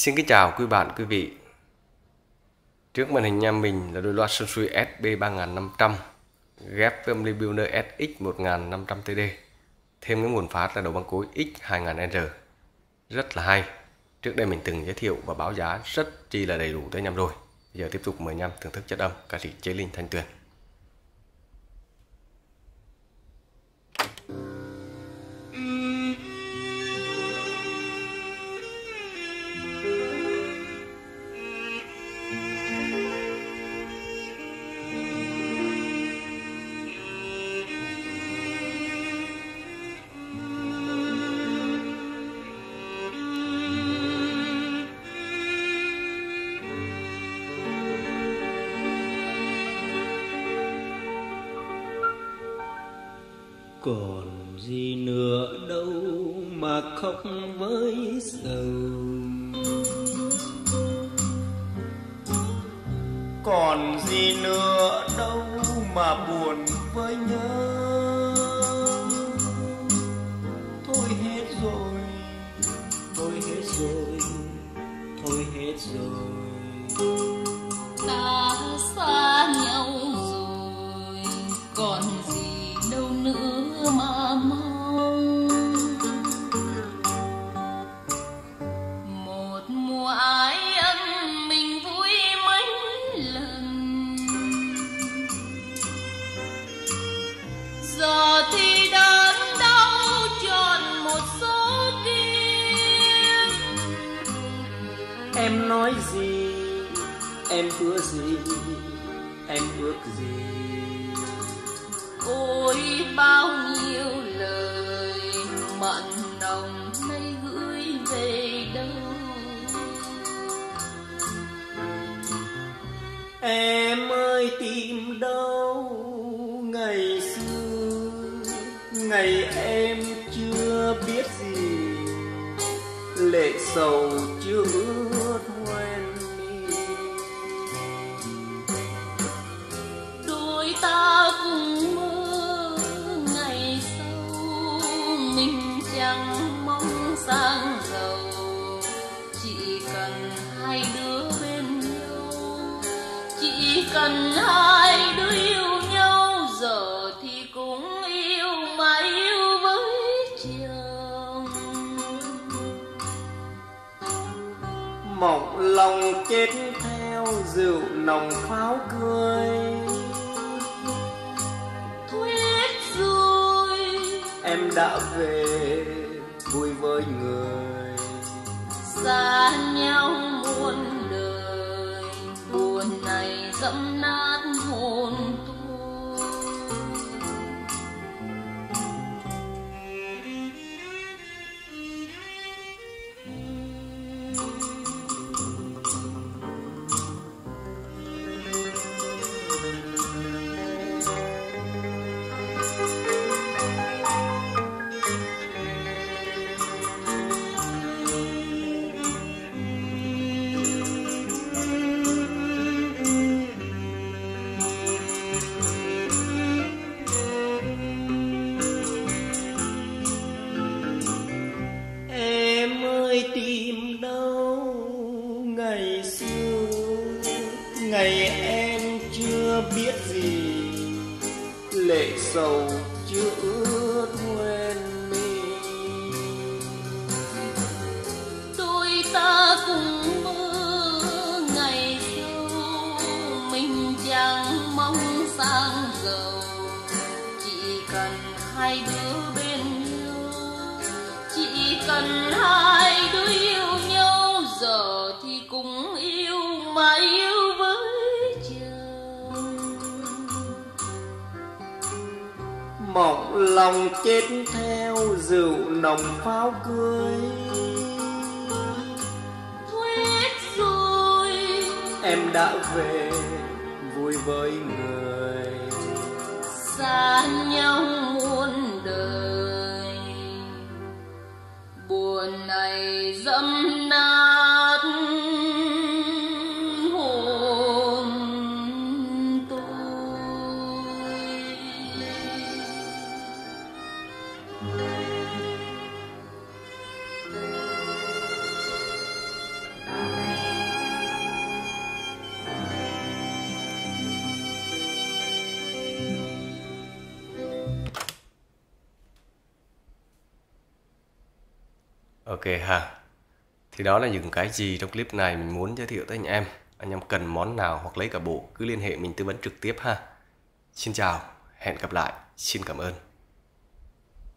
Xin kính chào quý bạn, quý vị. Trước màn hình nhà mình là đôi loa Sansui SB3500 ghép với âm ly Pioneer SX1500TD. Thêm cái nguồn phát là đầu băng cối X2000R. Rất là hay. Trước đây mình từng giới thiệu và báo giá rất chi là đầy đủ tới nhằm rồi. Bây giờ tiếp tục mời nhằm thưởng thức chất âm ca sĩ Chế Linh Thanh Tuyền. Còn gì nữa đâu mà khóc với sầu, còn gì nữa đâu mà buồn với nhớ. Thôi hết rồi, thôi hết rồi, thôi hết rồi. Ta xa nhau rồi, còn gì đâu nữa mà mong. Một mùa ái ân mình vui mấy lần, giờ thì đớn đau tròn một số kiếp. Em nói gì, em hứa gì, em ước gì? Ôi bao nhiêu lời mặn nồng nay gửi về đâu. Em ơi tìm đâu ngày xưa, ngày em chưa biết gì, lệ sầu chưa ướt hoen mi. Đôi ta cùng mơ ngày sau, mình chẳng mong sang giàu, chỉ cần hai đứa bên nhau, chỉ cần hai đứa yêu nhau. Giờ thì cũng yêu mà yêu với chồng. Mộng lòng chết theo rượu nồng pháo cười. Thôi hết rồi, Em đã về vui với người, xa nhau muôn đời, buồn này dẫm nát hồn tôi. em ơi tìm đâu ngày xưa, ngày em chưa biết gì, lệ sầu chưa ướt hoen mi. Đôi ta cùng mơ ngày sau, mình chẳng mong sang giàu, chỉ cần hai đứa bên nhau, chỉ cần hai đứa yêu nhau. Giờ thì cũng yêu mà yêu với chồng. Mộng lòng chết theo rượu nồng pháo cưới. Thôi hết rồi, Em đã về vui với người, xa nhau muôn đời, buồn này dẫm nát hồn tôi. Ok ha. Thì đó là những cái gì trong clip này mình muốn giới thiệu tới anh em. Anh em cần món nào hoặc lấy cả bộ cứ liên hệ mình tư vấn trực tiếp ha. Xin chào, hẹn gặp lại, xin cảm ơn.